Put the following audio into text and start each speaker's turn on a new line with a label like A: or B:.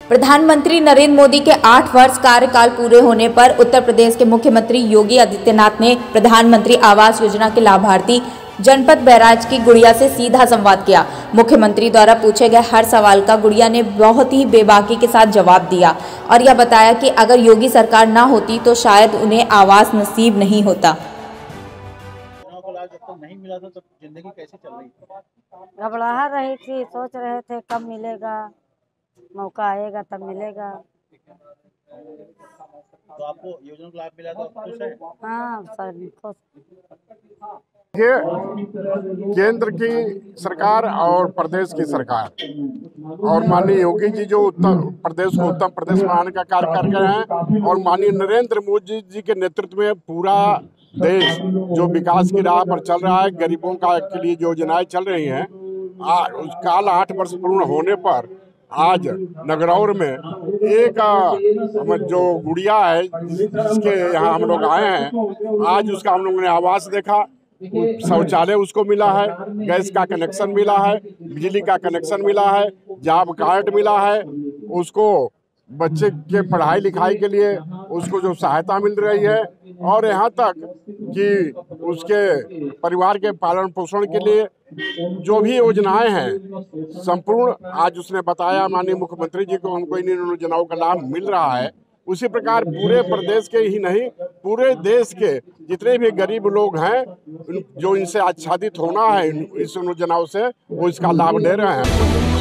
A: प्रधानमंत्री नरेंद्र मोदी के 8 वर्ष कार्यकाल पूरे होने पर उत्तर प्रदेश के मुख्यमंत्री योगी आदित्यनाथ ने प्रधानमंत्री आवास योजना के लाभार्थी जनपद बैराज की गुड़िया से सीधा संवाद किया। मुख्यमंत्री द्वारा पूछे गए हर सवाल का गुड़िया ने बहुत ही बेबाकी के साथ जवाब दिया और यह बताया कि अगर योगी सरकार ना होती तो शायद उन्हें आवास नसीब नहीं होता।
B: जब तक नहीं मिला था तब जिंदगी कैसे चल रही थी?
C: घबरा रही थी, सोच रहे थे कब मिलेगा, मौका आएगा तब मिलेगा।
B: तो आपको योजना का लाभ मिला तो खुश है?
C: हाँ सर खुश।
D: ये केंद्र की सरकार और प्रदेश की सरकार और माननीय योगी जी जो उत्तर प्रदेश को उत्तम प्रदेश बनाने का कार्य कर रहे हैं और माननीय नरेंद्र मोदी जी के नेतृत्व में पूरा देश जो विकास की राह पर चल रहा है, गरीबों का के लिए योजनाएं चल रही हैं। उस काल 8 वर्ष पूर्ण होने पर आज नगरौर में एक जो गुड़िया है जिसके यहाँ हम लोग आए हैं, आज उसका हम लोगों ने आवास देखा, शौचालय उसको मिला है, गैस का कनेक्शन मिला है, बिजली का कनेक्शन मिला है, जॉब कार्ड मिला है, उसको बच्चे के पढ़ाई लिखाई के लिए उसको जो सहायता मिल रही है और यहाँ तक कि उसके परिवार के पालन पोषण के लिए जो भी योजनाएं हैं संपूर्ण आज उसने बताया माननीय मुख्यमंत्री जी को हमको इन योजनाओं का लाभ मिल रहा है। उसी प्रकार पूरे प्रदेश के ही नहीं पूरे देश के जितने भी गरीब लोग हैं जो इनसे आच्छादित होना है इस योजनाओं से वो इसका लाभ ले रहे हैं।